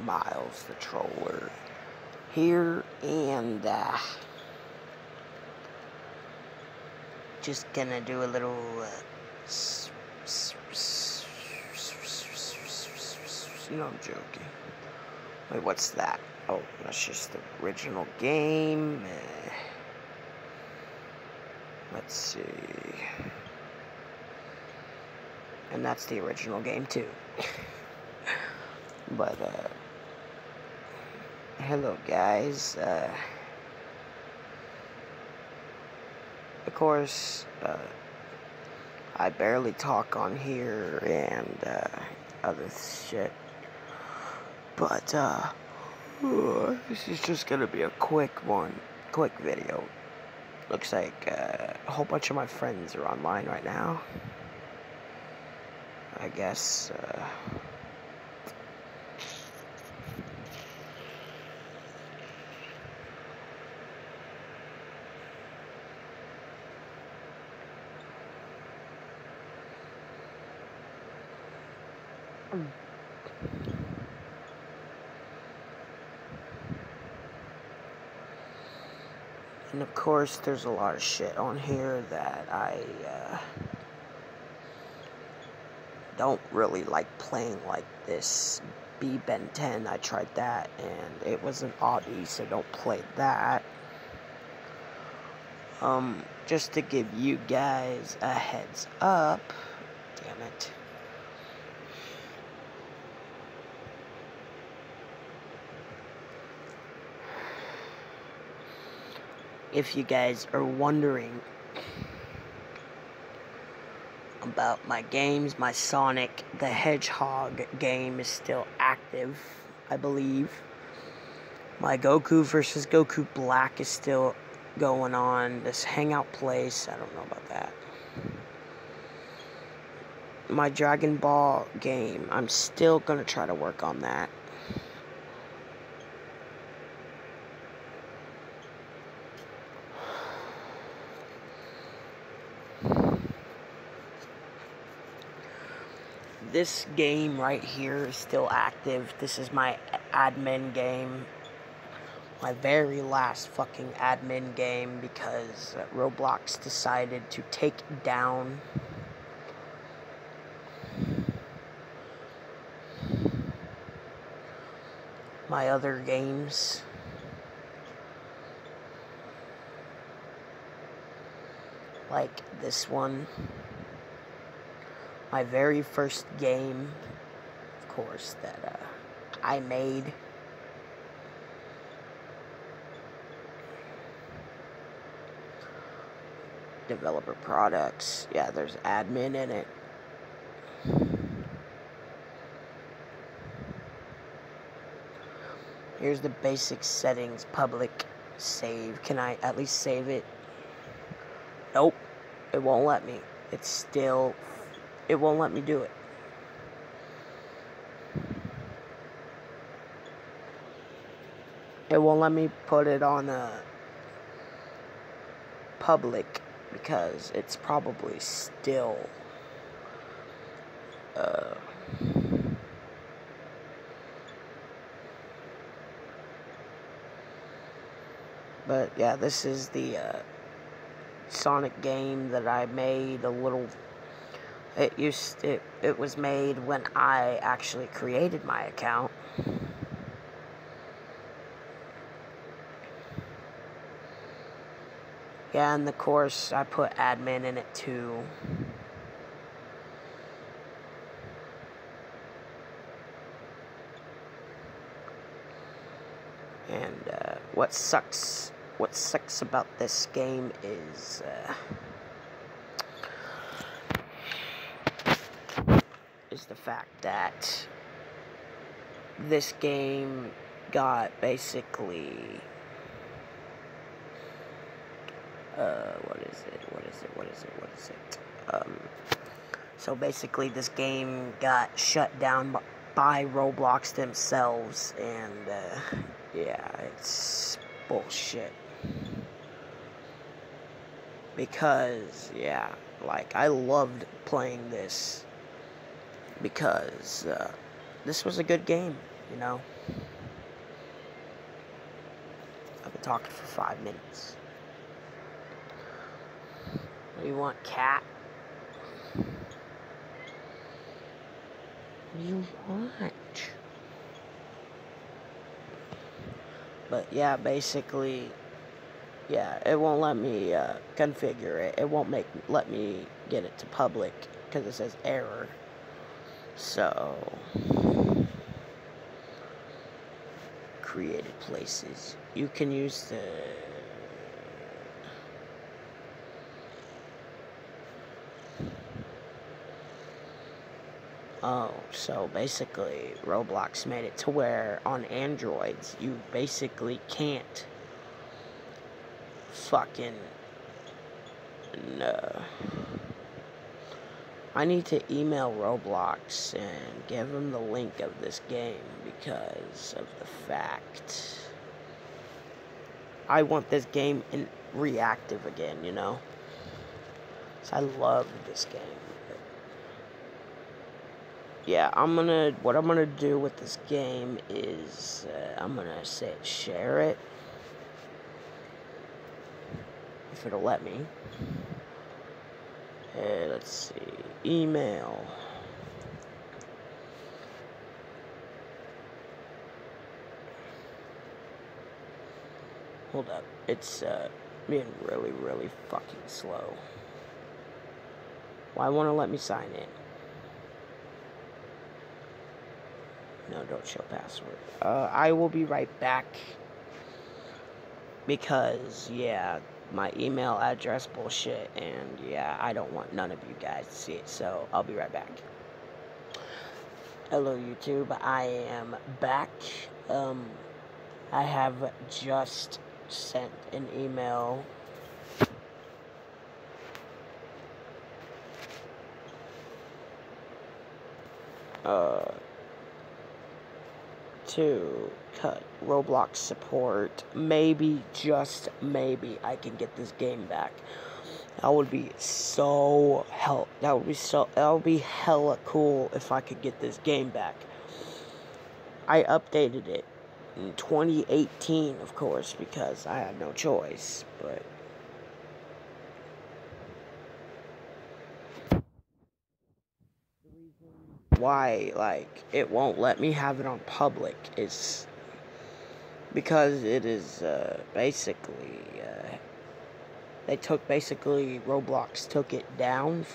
Miles the Troller here, and just gonna do a little no, I'm joking. Wait, what's that? Oh, that's just the original game. Let's see. And that's the original game too. But hello guys. Of course, I barely talk on here and other shit. But this is just gonna be a quick video. Looks like a whole bunch of my friends are online right now. I guess and of course there's a lot of shit on here that I don't really like playing, like this Ben 10. I tried that and it was an obby, so don't play that. Just to give you guys a heads up. Damn it. If you guys are wondering about my games, my Sonic the Hedgehog game is still active, I believe. My Goku vs. Goku Black is still going on. This Hangout Place, I don't know about that. My Dragon Ball game, I'm still gonna try to work on that. This game right here is still active. This is my admin game. My very last fucking admin game, because Roblox decided to take down my other games. Like this one. My very first game, of course, that I made. Developer products. Yeah, there's admin in it. Here's the basic settings. Public save. Can I at least save it? Nope. It won't let me. It's still... It won't let me do it. It won't let me put it on a public because it's probably still but yeah, this is the Sonic game that I made a little. It was made when I actually created my account. Yeah, and of course I put admin in it too. And what sucks about this game is the fact that this game got basically what is it? So basically this game got shut down by Roblox themselves, and yeah, it's bullshit. Because, yeah, like, I loved playing this because this was a good game. you know? I've been talking for 5 minutes. What do you want, cat? What do you want? But yeah, basically, yeah, it won't let me configure it. It won't let me get it to public because it says error. So, created places. You can use the so basically Roblox made it to where on Androids you basically can't fucking I need to email Roblox and give them the link of this game because of the fact I want this game reactive again, you know? So I love this game. Yeah, what I'm gonna do with this game is, I'm gonna say share it. If it'll let me. Let's see, email. Hold up, it's, being really, really fucking slow. Why won't it let me sign in? No, don't show password. I will be right back. Because, yeah, my email address bullshit. And, yeah, I don't want none of you guys to see it. So, I'll be right back. Hello, YouTube. I am back. I have just sent an email. To cut Roblox support. Maybe, just maybe, I can get this game back. That would be that would be hella cool if I could get this game back. I updated it in 2018, of course, because I had no choice, but why, like, it won't let me have it on public is because it is, basically, Roblox took it down,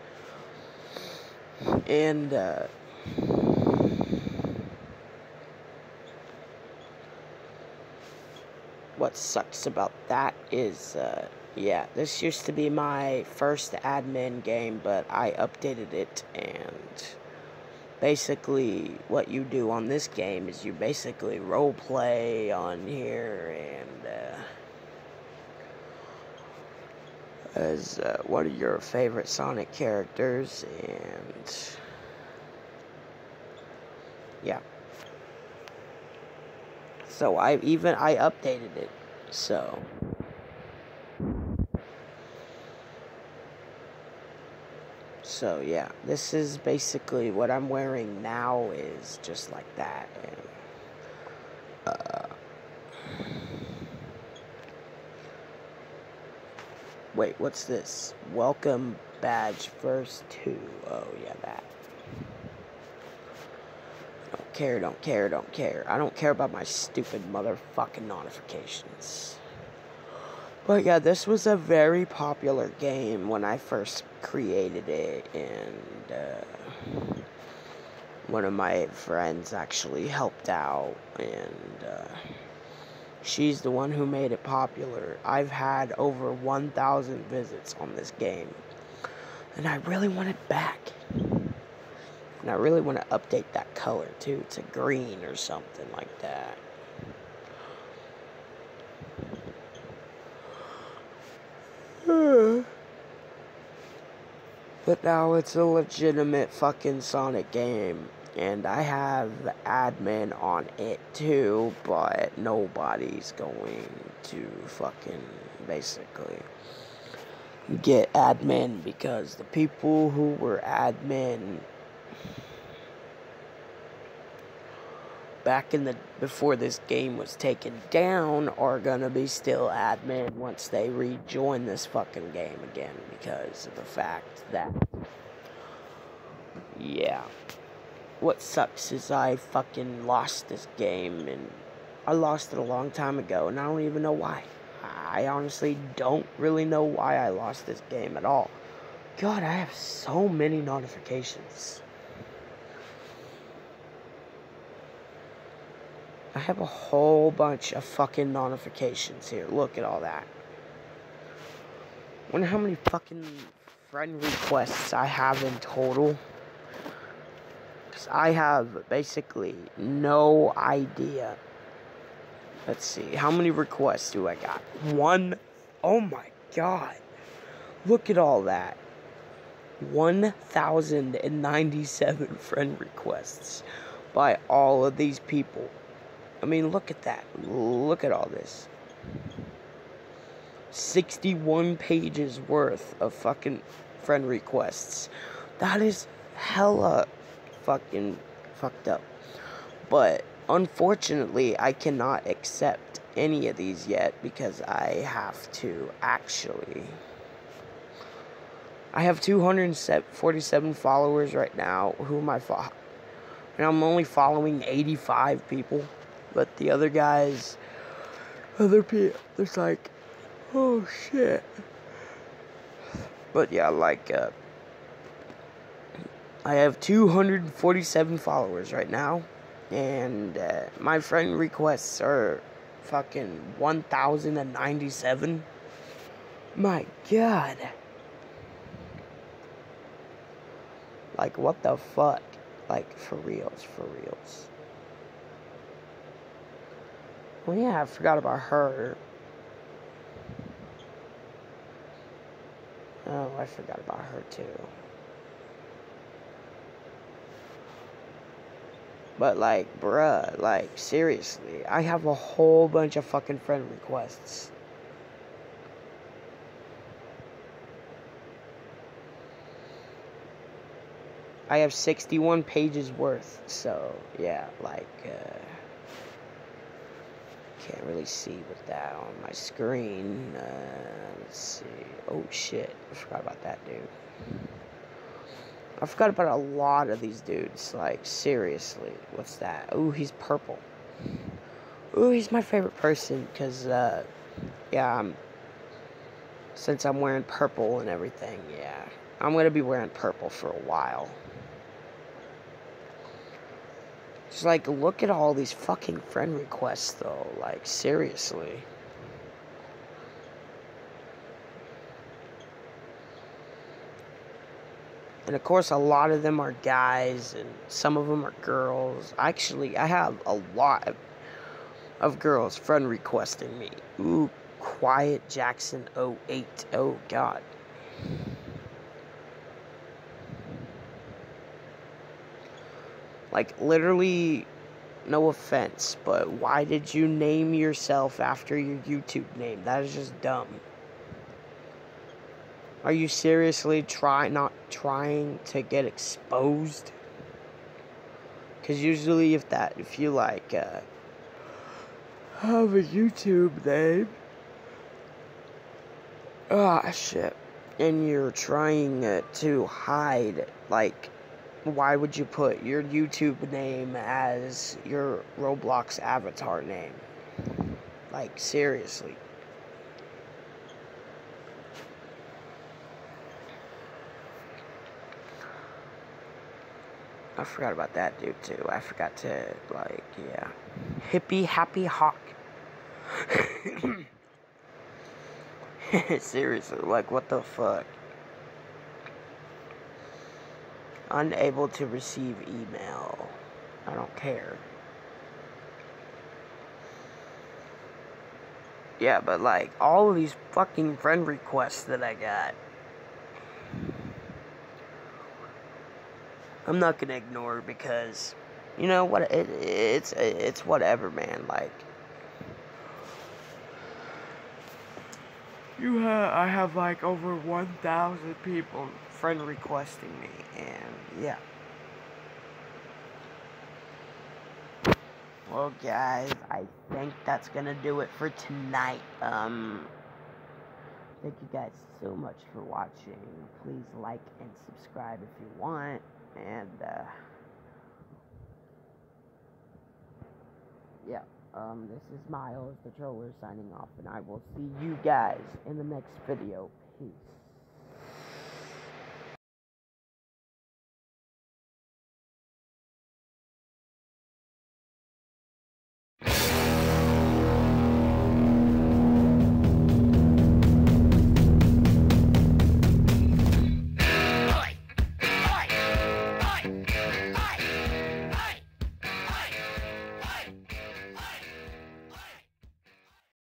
and, what sucks about that is, yeah, this used to be my first admin game, but I updated it, and basically what you do on this game is you basically role play on here and as one of your favorite Sonic characters, and yeah, so I updated it, so yeah, this is basically what I'm wearing now is just like that. And wait, what's this? Welcome badge first 2. Oh yeah, that. Don't care. I don't care about my stupid motherfucking notifications. But yeah, this was a very popular game when I first created it, and one of my friends actually helped out, and she's the one who made it popular. I've had over 1,000 visits on this game, and I really want it back. And I really want to update that color too to green or something like that. But now it's a legitimate fucking Sonic game. And I have admin on it too, but nobody's going to fucking basically get admin because the people who were admin back in the before this game was taken down are gonna be still admin once they rejoin this fucking game again, because of the fact that, yeah, what sucks is I fucking lost this game, and I lost it a long time ago, and I don't even know why. I honestly don't really know why I lost this game at all. God, I have so many notifications. I have a whole bunch of fucking notifications here. Look at all that. Wonder how many fucking friend requests I have in total. Because I have basically no idea. Let's see. How many requests do I got? One. Oh my god. Look at all that. 1,097 friend requests by all of these people. I mean, look at that. Look at all this. 61 pages worth of fucking friend requests. That is hella fucking fucked up. But unfortunately, I cannot accept any of these yet because I have to actually. I have 247 followers right now. Who am I following? And I'm only following 85 people. But the other guys, other people, there's like, oh shit. But yeah, like, I have 247 followers right now. And my friend requests are fucking 1,097. My god. Like, what the fuck? Like, for reals, for reals. Oh yeah, I forgot about her. Oh, I forgot about her too. But like, bruh, like, seriously, I have a whole bunch of fucking friend requests. I have 61 pages worth, so, yeah, like, can't really see with that on my screen. Let's see. Oh shit, I forgot about that dude. I forgot about a lot of these dudes. Like, seriously, what's that? Ooh, he's purple. Ooh, he's my favorite person because, yeah, since I'm wearing purple and everything, yeah, I'm gonna be wearing purple for a while. Just like, look at all these fucking friend requests, though. Like, seriously. And of course, a lot of them are guys, and some of them are girls. Actually, I have a lot of girls friend requesting me. Ooh, Quiet Jackson 08. Oh, God. Like, literally, no offense, but why did you name yourself after your YouTube name? That is just dumb. Are you seriously not trying to get exposed? Because usually if you like, have a YouTube name, shit, and you're trying to hide, like, why would you put your YouTube name as your Roblox avatar name? Like, seriously. I forgot about that dude, too. I forgot to, like, yeah. Hippie Happy Hawk. Seriously, like, what the fuck? Unable to receive email. I don't care. Yeah, but like, all of these fucking friend requests that I got, I'm not gonna ignore because, you know what, it's whatever, man. Like, I have like over 1,000 people friend requesting me, and yeah. Well, guys, I think that's gonna do it for tonight. Thank you guys so much for watching. Please like and subscribe if you want. And, yeah, this is Miles, the Troller, signing off. And I will see you guys in the next video. Peace.